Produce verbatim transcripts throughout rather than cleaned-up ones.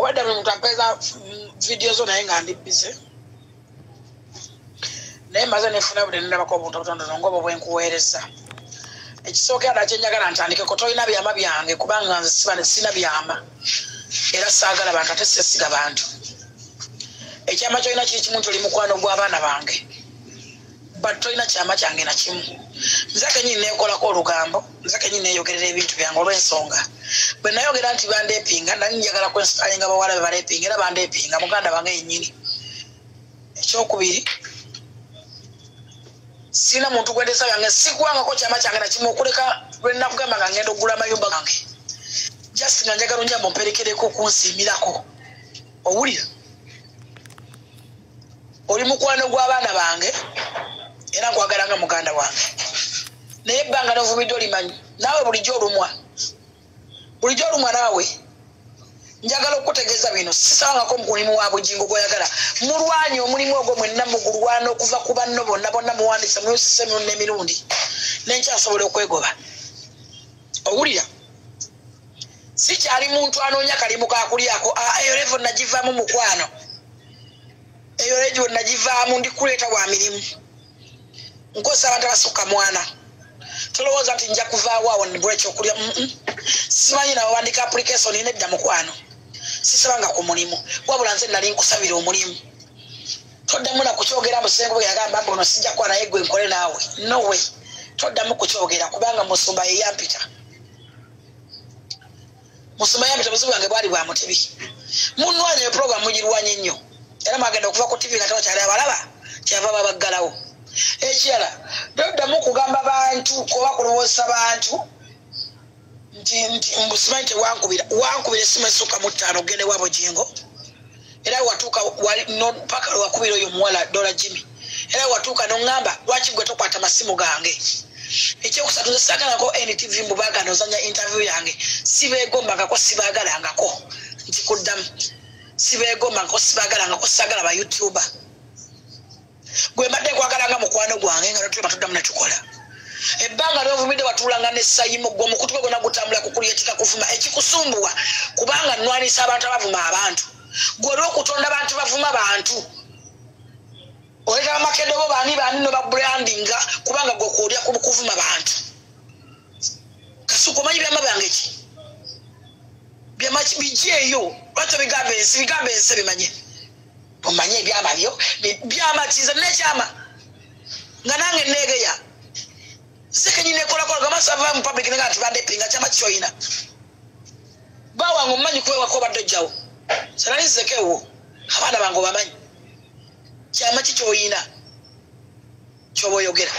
obadde buli muntu ampeza video zo naye nga ndi busy naye maze nefuna buli ndabako obuntu obutonotono ng'obwo bwe nkuweereza ekisookera ddala kye njagala ntandikeko tolina byama byange kubanga nze siba sina byama era saagala bantu ate sesiga bantu ekyama kyolina kiri kimu tuli mukwano gw'abaana bange but tolina kyama kyange na kimu nze kenyini neekolako olugambo nze kenyini neeyogerera ebintu byange olw'ensonga bwe nayogera nti bandeepinga nali njagala kwensitalinga bawala be baleepinga era bandeepinga muganda bange yennyini ekyokubiri sina muntu gwendesa yange sikuwangako kyama kyange na kimu okuleka lwe nakugamba nga ngenda okugula amayumba gange just nga njagala onyamba omperekereko kunsiimirako owulira oli mukwano gw'abaana bange era nkwagala nga muganda wange naye ebbanga novumidde olimanyi naawe bulijjo olumwa bulijjo olumwa naawe njagala okutegeeza bino sisawangako mukulimu wa bugingo gwoyagala mulwanye omulimu ogwo mwenna mugulwana okuva ku banno bonna bonna muwandisa muyusise myonna emirundi nenkyasobola okwegoba owulira sikyali muntu anoonya kalimu kakulyako eyo levo nagivaamu mukwano eyo levo nagivaamu ndikuleeta wa mirimu nkozesa abantu abasukka mwana tolowooza nti nja kuvaawo awo nibula ekyokulya simanyi nawe wandika application nedda mukwano sisabanga ku mulimu wabula nze nali nkusabira omulimu toddamu nakukyogera musengo bwe yagamba mbono sijja kuba naye gwe nkole naawe nowe toddamu kukyogera kubanga musumba yeyampita musumba yampita buzibu bwange bwali bwa mutebi munwanya eprogramu mugirwanya ennyo era mwagenda okuva ku tivi nga tebakyali abalaba kyava babaggalawo ekirala toddamu kugamba bantu kuba kulowooza bantu nti nti mbusimanyi tewankubira wankubira essimu esukka mu ttaano ogende wa bugingo era watuuka paka lwakubira oyo omuwala dola jimmy era watuuka noŋŋamba lwaki gwe tokwata masimu gange ekyokusatu nze saagalako N T V mbu baagana ozanya interview yange sibeegombangako sibaagalangako nti kuddamu sibeegombangako sibaagalangako saagala ba youtuber gwe mbadde nkwagalanga mukwano gwange nga notulema tuddamu nakikola ebbanga lyovumidde watuulanga nessayimu gwe omukutwe gona gutambula kukulyetika kuvuma ekikusumbuwa kubanga nnwanisa abantu abavuma abantu gwe olw'okutonda abantu bavuma abantu oleeta bamakedde bo baani baani no babrandinga kubanga gwe kuolya kuvuma bantu kasuka omanyi byama byange ki byamaki biji eyo lwaki bigamba ensi bigamba ensi bimanye omanye ebyama byo byama kiza nekyama nga nange neegeya sekenyine ekolakola gamasava mu public nga nti bandepinga kyama kyoyina bawange omumanyi kuwewako obadde ojjawo sanalizekewo abaana bange obamanyi kyama ki kyoyina kyoba oyogera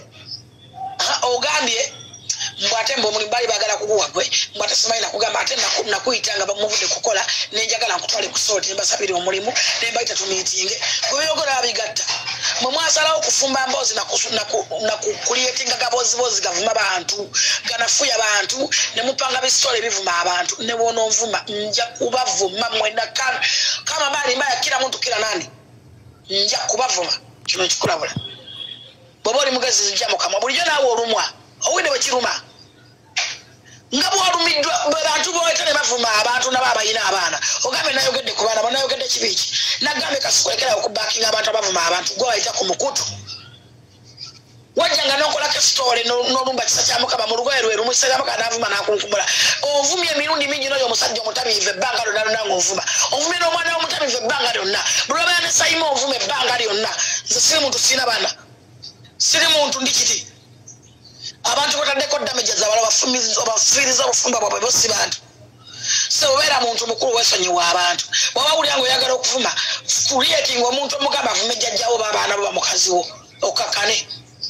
ogambye mbwate mbu omulimu baali baagala kuguwa gwe mbwate simanyi nakugamba ate nakuyita nga bamuvudde kukola nenjagala nkutwale kusooti nembasabire omulimu nembayita tumiitinge gwebeyogera babigatta mwe mwasalawo okufumba mboozi nakukulietinga gabozibozi gavuma bantu ganafuya bantu nemupanga bisitole ebivuma abantu nebwonoonvuma nja kubavuma mwena kama maali mbaya kila muntu kila nani nja kubavuma kino nkikulabula bwoba oli mugezi zijja mukamwa bulijjo naawe olumwa owine bwekiruma nga bwalumiddwa bantu boeta ne bavuma abantu nabo abayina abaana ogambe nayogedde ku baana banayogedde kibiki nagambe kasukulekerawo okubakinga abantu abavuma abantu gwe wayita ku mukutu wajjanga nokolako esitole n'olumba kisa kya mukama mu lugoye lwe lumu kisagamba kanavuma nakunkumula ovumye emirundi mingi noyo omusajja omutamiivu ebbanga lyonna lyonna ngaovuma ovumye n'omwana w'omutamiivu ebbanga lyonna bulwabaya ne sayima ovuma ebbanga lyonna nze siri muntu sirina baana siri muntu ndi kiti abantu bataddeko damage zabala bafiiriza obufumba bwabwe bosi bantu so obeera muntu mukulu wesonyiwa abantu bwaba wulya nga oyagala okuvuma kulietinga omuntu omugamba avume jjajjawo babaana bo bamukaziwo okakane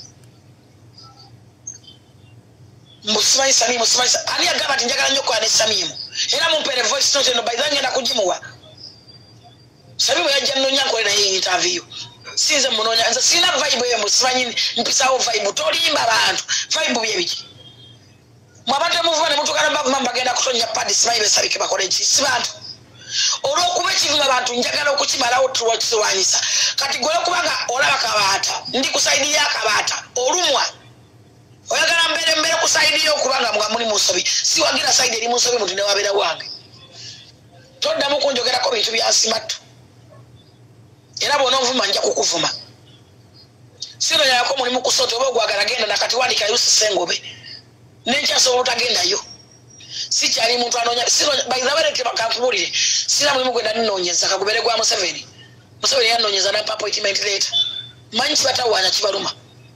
musimanyi samimu simanyi ani agamba nti njagala nnyo okola ne samimu era mumpere voice note eno bayiza ngenda kugimuwa samimu yajja nnonya nkole naye interview sinze munonya nze sina vibe eyo musimanyi mpisawo vibe tolimba abantu vibe byebiki mwabante muvuba ne mutukana bavuma mbagenda kutonya padi simanyi besabike bakole eki si bantu olw'okuba ekivuma abantu njagala okukimalawo tuwakisowaanyisa kati gwe olwokubanga olaba kabaata ndi ku saidi y'akabaata olumwa oyagala mbere mbere ku saidi yo okubanga nga muli mu nsobi siwagira saidi eri mu nsobi muntu newabeera wange toddamu kunjogerako bintu bya nsimatu era bw'ona onvuma nja kukuvuma sino yako mulimu kusota oba ogwagala genda nakati wandika yusi sengobe nenkyasobola otagendayo sikyali muntu anoonya sino bayizabaleke bakankubulire sina mulimu gwenda ninoonyeza kagubere gwa Museveni Museveni yanoonyeza nampa appointment letter manyi kibatawaanya kibaluma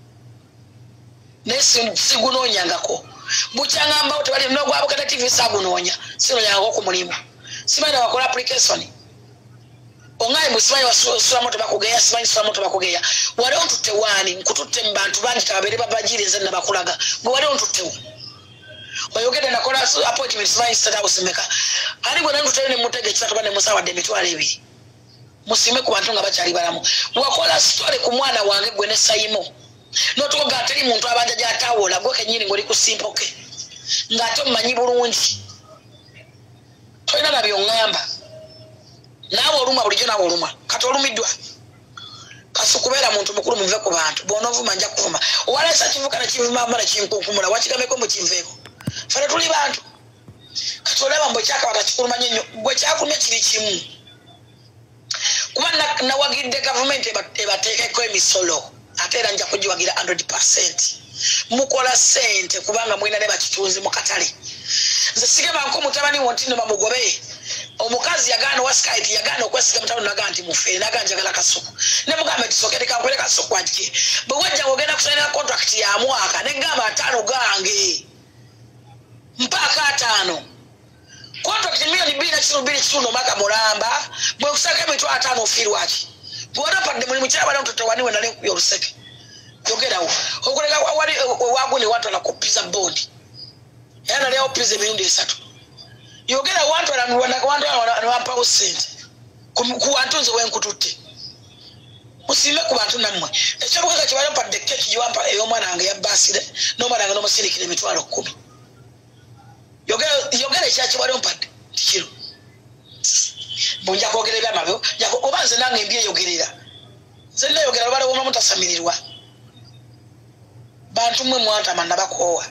naye sigunoonyangako bukyangamba tebali nogwabo kata T V sagunoonya sino yango ku mulimu simanyi wakola application ongaye musimanyi wasula moto bakugeya simanyi sula moto bakugeya wali ontutte wani nkututte mu bantu bangi tabere babajire nze nabakulaga gwe wali ontuttewo oyogede nakola appointment simanyi state house meka ali gwe nantutte ne mutege kitatu bane musawadde emitwalo ebiri musime ku bantu nga bakyali balamu wakola story ku mwana wange gwe ne sayimo notoga atali muntu abanja gyatawola gwe kenyini ngoli ku simpoke ng'ate omumanyi bulungi toyina nabyo ngamba nawe oluma bulijjo nawe oluma kati olumiddwa kasukubeera muntu mukulu muve ku bantu bw'ona ovuma nja kuvuma owalesa kivuka nekivuma mala kinkunkumula wakigameko mukinveeko fene tuli bantu kati olaba mbwe kyakabata kikulumanya nnyo bwe kyakumya kiri kimu kuba nawagidde gavumenti ebateekeko emisolo ate era nja kugiwagira one hundred percent mukola sente kubanga mwina ne bakitunzi mu katale nze sigema nko mutabani wontino bamugobe omukazi yagaana wa Skype yagaana okwesiga mutabani naga nti mufere naga njagala kasuku ne mugamba tisokere kankwele kasuku ajje bwe wajja ogenda kusaina contract ya mwaka ne ngamba atano gange mpaka atano contract milioni mbili na kirubiri kituno maka mulamba bwe kusaka mitu atano ofirwachi bwona padde mulimu kyabala mtoto waniwe nale yoruseke yogerawo okuleka wali wagune watu na kupiza bondi yana leo pize mirundi esatu yogera wantu na wantu na wampa usente ku wantunze wenkututte musime ku bantu namwe ekyo bukaga kibale padde keki yampa eyo mwana wange ya basire no mwana wange no musirikire mitwalo kumi yogera yogera ekya kibale mpadde kiro bonja kogerera mabyo yako obanze nange mbiye yogerera zenne yogera bale woma mutasamirirwa bantu mwe mwanta manda bakowa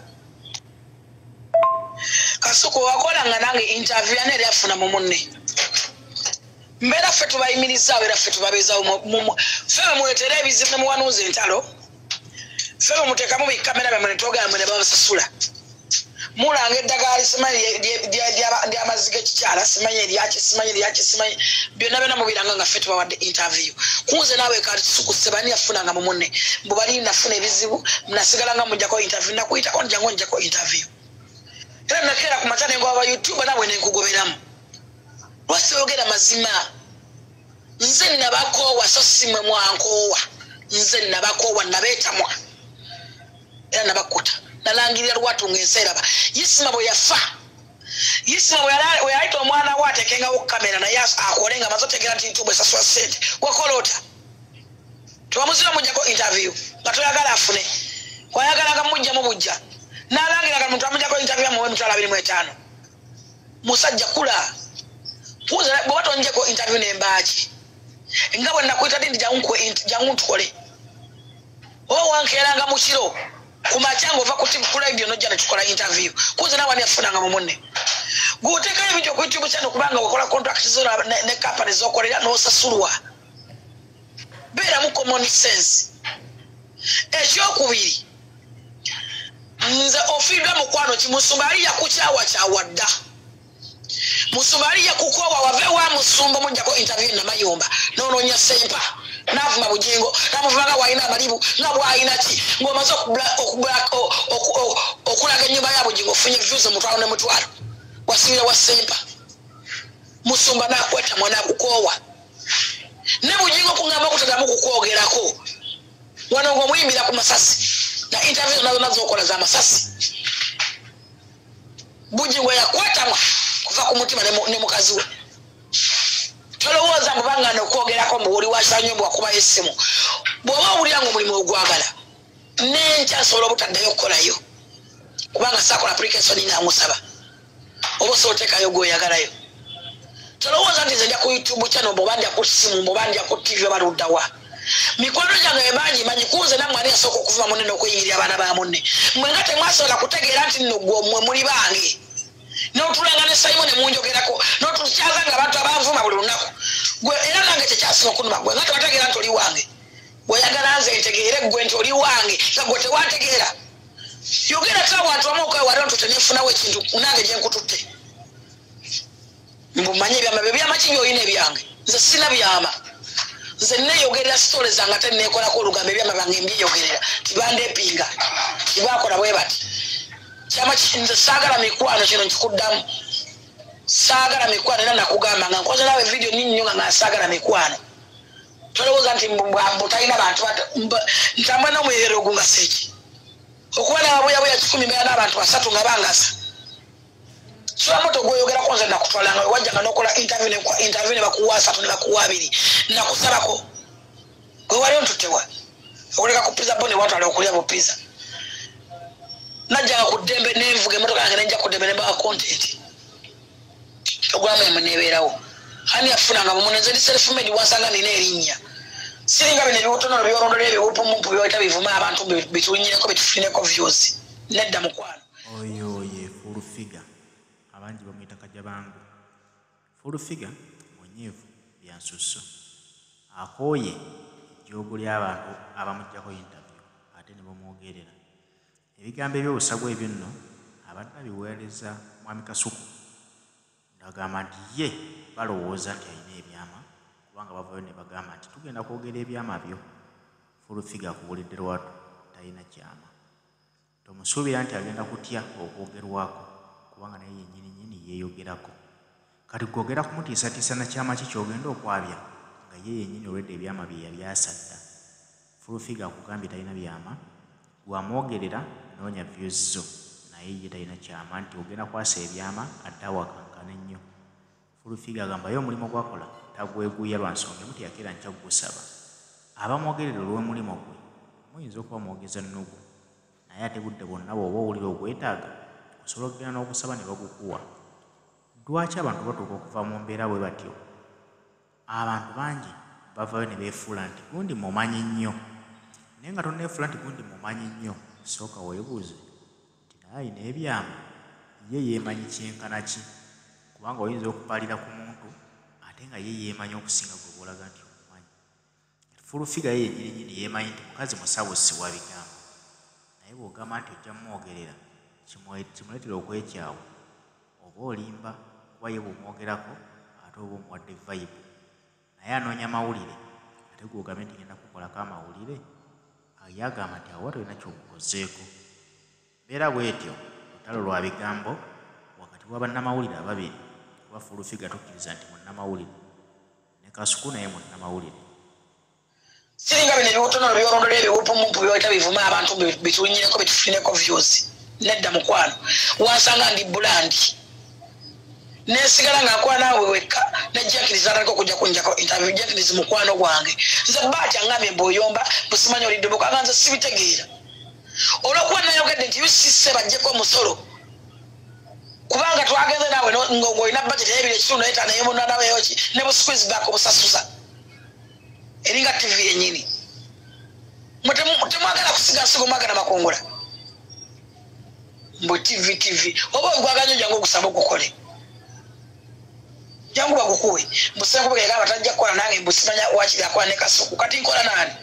kasuko wakola nga nange interview ane eri afuna mu munne mbera ffe tubayimiriza era ffe tubabeezawo ffe muleetera ebizibu ne muwanuuza entalo ffe mutekamu bikamera bemwe ne twogera mwe ne babasasula mulanga eddagala simanyi ly'amazzi g'ekikyala simanyi eryaki simanyi eryaki simanyi byonna byonna mubiranga nga ffe tubawadde interview kunze naawe kati kisukuse bani yafunanga mu munne mbu bali nafuna ebizibu nasigalanga mujjako interview nakuyitako njangu njako interview era nakeera ku matane ng'aba YouTube nabwe nenkugoberamu lwaki oyogera mazima nze nabakoowa so si mwe mwankoowa nze nabakoowa nabeetamwa era nabakuta nalangirira lwatunga enseeraba yisima bwe yafa yisima bwe yayita omwana we atekengawo kamera naye akole nga amaze otegera nti YouTube esasula ssente wakola ota tewamuzira mujjako interview nga toyagala afune wayagalanga mujjamu bujja nalangiraga muntu amujjako interview amuwe emitwalo abiri mu etaano musajja kula bw'oba tonjeko interview nembaaki nga bwe nakuyita dindi jangu ntukole oba wankeeranga mu kiro kumakyanga ova ku radio nojja netukola interview kuze nawe ani afunanga mu munne guteekayo ebintu ku YouTube channel kubanga wakola contract zo ne company zokolera n'osasulwa beera mu common sense ekyokubiri nze ofiirwa mukwano ki Musumali yakukyawa kyawadda Musumali yakukowa wave wa Musumba mujjako interview na Mayomba nononya sempa navuma bujingo namuvanga waina amalibu nga bwayina ki ng'omaze okulaga ennyumba ya bujingo ofunye views mutwalo ne mutwalo wasiira wa sempa Musumba nakweta mwana akukowa ne bujingo kungamba kutagamu kukwogerako wano ng'omuyimbira ku masasi na interview nazo nazo okola za masasi bujingo yakwetamwa kuva ku mutima ne mukazi we tolowooza mubanga nokwogerako mbuwuli wasanyumbu wakuba essimu bw'oba owulira ng'omulimu ogwagala nenkyasobola obutaddayo okukolayo kubanga saakola application namusaba oba osobola oteekayo gweoyagalayo tolowooza nti nze nja ku YouTube channel mboba ndya ku ssimu mboba ndya ku T V oba luddawa mikwano gyange ebangi manyi kunze nammwe ani asooka okuvuma munne n'okweyingirira abaana ba munne mwe nga temwasobola kutegeera nti nno gwe mmwe muli bange n'otulanga ne Simon munjogerako n'otukyaza nga abantu kyasino kunuma gwe ngata bategeera nti oli wange bweyagala nze ntegeere gwe nti oli wange nga gwe tewategeera yogera ta abantu amu okawe wali ontutte nefunawo ekintu nange gye nkututte mbumanye ebyama byo byama ki byolina ebyange nze sina byama nze neyogerera sitole zange ate nekolako olugambo ebyama byange mbyeyogerera tibandeepinga tibakola bwe bati kyama nze saagala mikwano kino nkikuddamu saagala mikwano era nakugamba nga nkoze nawe vidiyo nini nnyo nga nga saagala mikwano tolowooza nti mbwambu talina bantu ntambula n'omuyerero ogu nga seeki okuba nababuyabuya kikumi mbeera n'abantu basatu nga bangasa solamoto gweyogerako nze nakutwalanga wajjanga nokola interview ne bakuwa asatu ne bakuwa abiri nakusabako gwe wali ontutewa okuleka kupiza bo ne watwala okulya bupiza najjanga ku ddembe nenvuga emmotoka yange nenja ku ddembe ne mbaka content ogwama emu nebeerawo hani yafunanga mumunenze ndi self made wasanga nina erinnya siringa bino ebibutono byolondolera ebiwupumumpu byoyita bivuma abantu bitunyireko bitufuneko views nedda mukwano oyo ye full figure abangi bamwita Kajabangu full figure munyivu byansusso akooye ejjoogo ly'abantu abamuggyako interview ate ne bamwogerera ebigambo ebyobusagwa ebyo nno abadde abiweereza mwami Kasuku agamba nti ye balowooza nti alina ebyama kubanga bavayo ne bagamba nti tugenda kwogera ebyama byo full figure akubulidde lwatu talina kyama tomusuubira nti agenda kutya okwogerwako kubanga naye yennyini nnyini yeeyogerako kati kwogera kumutiisatiisa na kyama ki kyogenda okwabya nga ye yennyini olwedde ebyama bye yabyasadda full figure akugambye talina byama gwamwogerera noonya views zo naye ye talina kyama nti ogenda kwasa ebyama adde awakankana ennyo full figure agambayo omulimu gwakola tagweguya lwa nsonga emu teyakeera nkya kugusaba abamwogerera olw'omulimu gwe muyinza okuba mwogeza nnugu naye ate budde bwonna bw'oba owulira ogwetaaga osobola okugenda n'ogusaba ne bagukuwa lwaki abantu batuuka okuva mu mbeera bwe batyo abantu bangi bavayo ne beefuula nti gundi mumanyi nnyo naye nga tonneefuula nti gundi mumanyi nnyo sooka weebuuze nti naye ayina ebyama ye yeemanyi kyenkana ki kubanga oyinza okupaalira ku muntu ate nga ye yeemanyi okusinga gwe boolaga nti omumanyi full figure ye yennyini yeemanyi nti mukazi musawo si wa bigambo naye bw'ogamba nti ojja mumwogerera kimuleetera okwekyawo oba olimba kuba ye bw'omwogerako ate oba omuwadde vibe naye anoonya mawulire ate gw'ogambe nti genda kukolako amawulire ye agamba nti awa tolina kyokukozeeko mbeera bwetyo lutalo lwa bigambo wakati wa bannamawulire ababiri kuba full figure tukkiriza nti munnamawulire ne Kasuku naye munnamawulire siringa bino ebibutono byolondolera ebiwupumumpu byoyita bivuma abantu bitunyireko bitufuneko views nedda mukwano wansanga ndi bulandi nesigala ng'akola naawe wekka nejjakiriza ataliko okujja kunjako interview jakiriza mukwano gwange nze baati angambye mbw'oyomba busimanyi olidde bukanga nze sibitegeera olwokuba nayogedde nti usisse bajjeko omusolo kubanga twagenze naawe ng'olina budget ey'ebiri ekitundu etaano ey'omunaana weyoki ne bu squeeze back obusasuza eringa tv yennyini temwagala kusiga nsigo mwagala makongola mbwe tv tv oba ogwaganya ojjanga ogusaba ogukole jangu bagukuwe mbusengu bwegera batajja kukola nange mbusimanya wakiri akola ne Kasuku kati nkola nani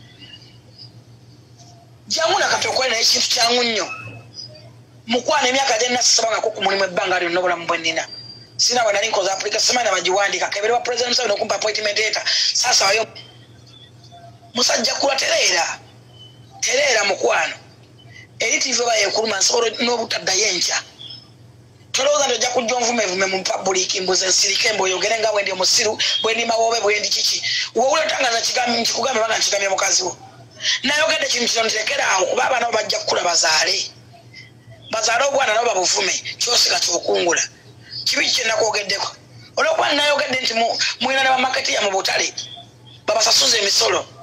jangu nakati okole naye ekintu kyangu nnyo mukwana emyaka gye nasisabangako ku mulimu ebbanga lyonna obulamu bwe nnina sina bwe nali nkoza apulika simanyi nabagiwandika kebere wa president Museveni okumpa appointment letter sasa wayo musajja kula tereera tereera mukwano eri tv oba yekuluma nsobola n'obutaddayo enkya tolowooza nti ojja kujja onvumevume mu public mbuze nsirike mbw'oyogere nga bwendi omusiru bwendi mawoobe bwendi kiki woowuletangaza nkikugambe banga nkigambye mukazi wo nayogedde kintu kino ntekera awo kuba abaana bo bajja kukula bazaale bazaale obwana nabo babuvume kyosiga kyokungula kibi kye nakwogeddeko olwokuba nayogedde nti mwina ne bamaketi ya mu butale babasasuza emisolo